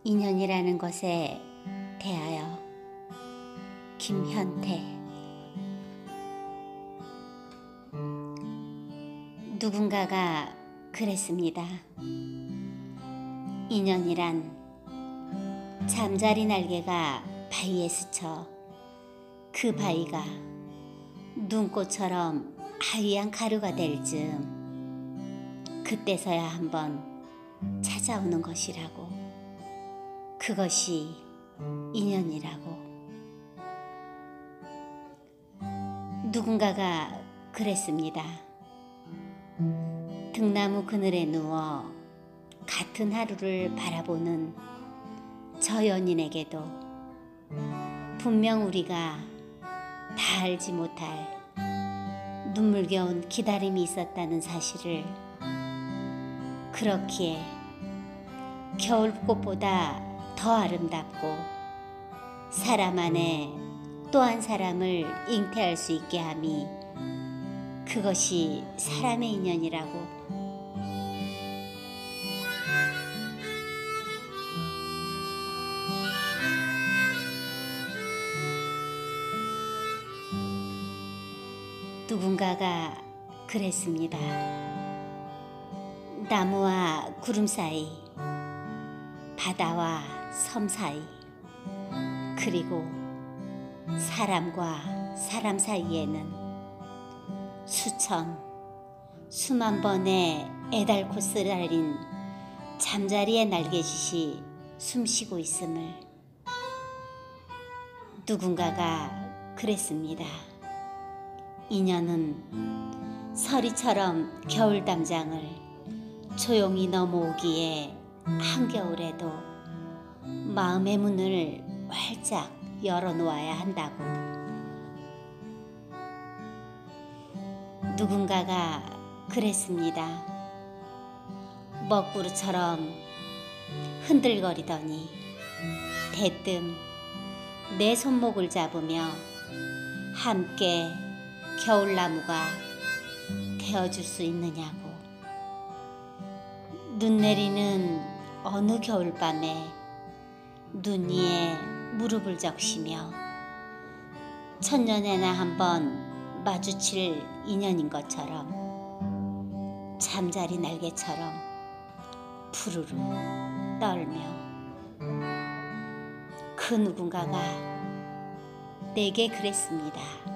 인연이라는 것에 대하여 김현태. 누군가가 그랬습니다. 인연이란 잠자리 날개가 바위에 스쳐 그 바위가 눈꽃처럼 하얀 가루가 될 즈음 그때서야 한번 찾아오는 것이라고. 그것이 인연이라고. 누군가가 그랬습니다. 등나무 그늘에 누워 같은 하루를 바라보는 저 연인에게도 분명 우리가 다 알지 못할 눈물겨운 기다림이 있었다는 사실을, 그렇기에 겨울꽃보다 더 아름답고 사람 안에 또 한 사람을 잉태할 수 있게 함이, 그것이 사람의 인연이라고. 누군가가 그랬습니다. 나무와 구름 사이, 바다와 섬 사이, 그리고 사람과 사람 사이에는 수만 번의 애달고 쓰라린 잠자리의 날개짓이 숨쉬고 있음을. 누군가가 그랬습니다. 인연은 서리처럼 겨울 담장을 조용히 넘어오기에 한겨울에도 마음의 문을 활짝 열어놓아야 한다고. 누군가가 그랬습니다. 먹구름처럼 흔들거리더니 대뜸 내 손목을 잡으며 함께 겨울나무가 되어줄 수 있느냐고. 눈 내리는 어느 겨울밤에 눈 위에 무릎을 적시며 천년에나 한번 마주칠 인연인 것처럼 잠자리 날개처럼 푸르르 떨며 그 누군가가 내게 그랬습니다.